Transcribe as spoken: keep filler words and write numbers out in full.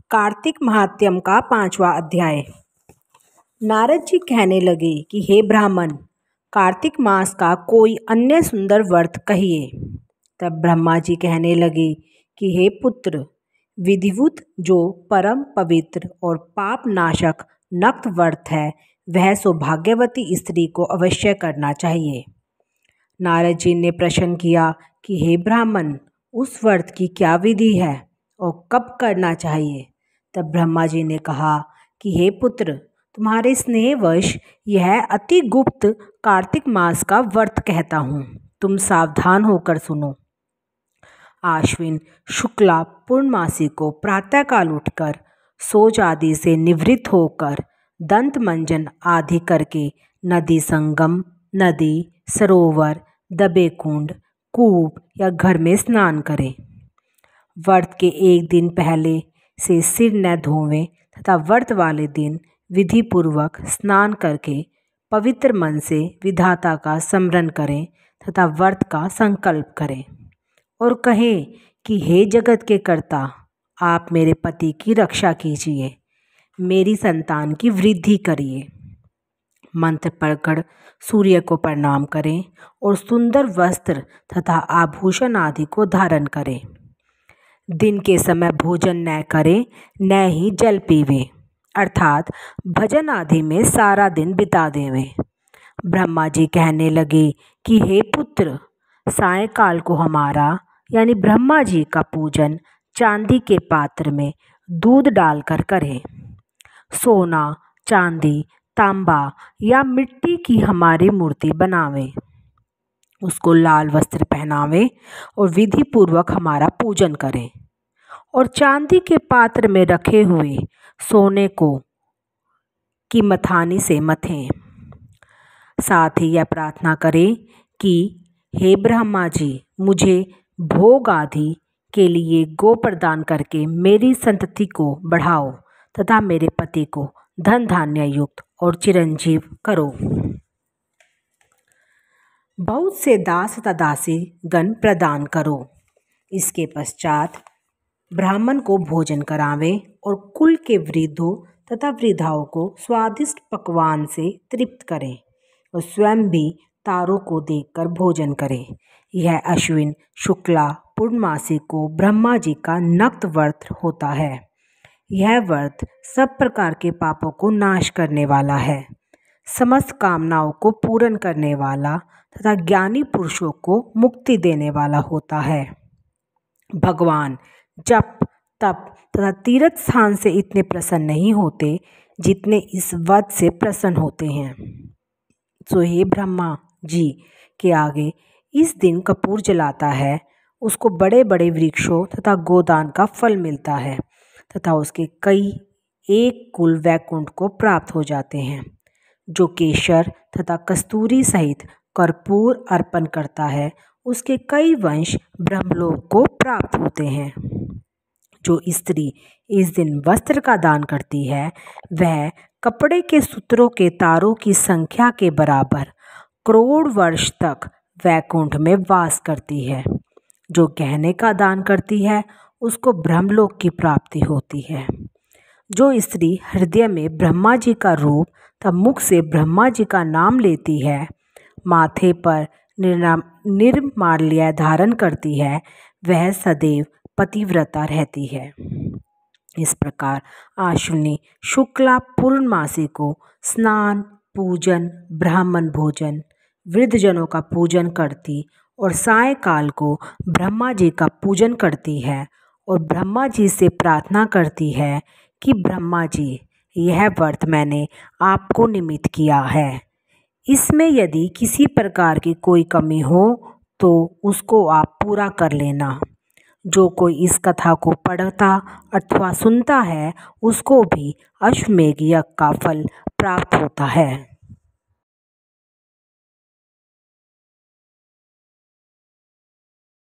कार्तिक महात्म्य का पांचवा अध्याय। नारद जी कहने लगे कि हे ब्राह्मण, कार्तिक मास का कोई अन्य सुंदर व्रत कहिए। तब ब्रह्मा जी कहने लगे कि हे पुत्र, विधिवत जो परम पवित्र और पाप नाशक नक्त व्रत है, वह सौभाग्यवती स्त्री को अवश्य करना चाहिए। नारद जी ने प्रश्न किया कि हे ब्राह्मण, उस व्रत की क्या विधि है और कब करना चाहिए। तब ब्रह्मा जी ने कहा कि हे पुत्र, तुम्हारे स्नेहवश यह अति गुप्त कार्तिक मास का व्रत कहता हूँ, तुम सावधान होकर सुनो। आश्विन शुक्ला पूर्णमासी को प्रातःकाल उठकर शौच आदि से निवृत्त होकर दंत मंजन आदि करके नदी संगम, नदी, सरोवर, दबे कुंड, कूप या घर में स्नान करें। व्रत के एक दिन पहले से सिर न धोवें तथा व्रत वाले दिन विधि पूर्वक स्नान करके पवित्र मन से विधाता का स्मरण करें तथा व्रत का संकल्प करें और कहें कि हे जगत के कर्ता, आप मेरे पति की रक्षा कीजिए, मेरी संतान की वृद्धि करिए। मंत्र पढ़कर सूर्य को प्रणाम करें और सुंदर वस्त्र तथा आभूषण आदि को धारण करें। दिन के समय भोजन न करें, न ही जल पीवें, अर्थात भजन आदि में सारा दिन बिता देवें। ब्रह्मा जी कहने लगे कि हे पुत्र, सायंकाल को हमारा यानी ब्रह्मा जी का पूजन चांदी के पात्र में दूध डालकर करें। सोना, चांदी, तांबा या मिट्टी की हमारी मूर्ति बनावें, उसको लाल वस्त्र पहनावें और विधि पूर्वक हमारा पूजन करें और चांदी के पात्र में रखे हुए सोने को की मथानी से मथें। साथ ही यह प्रार्थना करें कि हे ब्रह्मा जी, मुझे भोग आदि के लिए गो प्रदान करके मेरी संतति को बढ़ाओ तथा मेरे पति को धन धान्य युक्त और चिरंजीव करो। बहुत से दास तथा दासी गण प्रदान करो। इसके पश्चात ब्राह्मण को भोजन करावें और कुल के वृद्धों तथा वृद्धाओं को स्वादिष्ट पकवान से तृप्त करें और स्वयं भी तारों को देखकर भोजन करें। यह अश्विन शुक्ला पूर्णमासी को ब्रह्मा जी का नक्त व्रत होता है। यह व्रत सब प्रकार के पापों को नाश करने वाला है, समस्त कामनाओं को पूर्ण करने वाला तथा ज्ञानी पुरुषों को मुक्ति देने वाला होता है। भगवान जप, तप तथा तीर्थ स्थान से इतने प्रसन्न नहीं होते जितने इस व्रत से प्रसन्न होते हैं। सो हे ब्रह्मा जी के आगे इस दिन कपूर जलाता है, उसको बड़े बड़े वृक्षों तथा गोदान का फल मिलता है तथा उसके कई एक कुल वैकुंठ को प्राप्त हो जाते हैं। जो केशर तथा कस्तूरी सहित कर्पूर अर्पण करता है, उसके कई वंश ब्रह्मलोक को प्राप्त होते हैं। जो स्त्री इस दिन वस्त्र का दान करती है, वह कपड़े के सूत्रों के तारों की संख्या के बराबर करोड़ वर्ष तक वैकुंठ में वास करती है। जो गहने का दान करती है, उसको ब्रह्मलोक की प्राप्ति होती है। जो स्त्री हृदय में ब्रह्मा जी का रूप तथा मुख से ब्रह्मा जी का नाम लेती है, माथे पर निर्माल्य धारण करती है, वह सदैव पतिव्रता रहती है। इस प्रकार आश्विनी शुक्ला पूर्णमासी को स्नान, पूजन, ब्राह्मण भोजन, वृद्धजनों का पूजन करती और सायंकाल को ब्रह्मा जी का पूजन करती है और ब्रह्मा जी से प्रार्थना करती है कि ब्रह्मा जी, यह व्रत मैंने आपको निमित्त किया है, इसमें यदि किसी प्रकार की कोई कमी हो तो उसको आप पूरा कर लेना। जो कोई इस कथा को पढ़ता अथवा सुनता है, उसको भी अश्वमेध यज्ञ का फल प्राप्त होता है।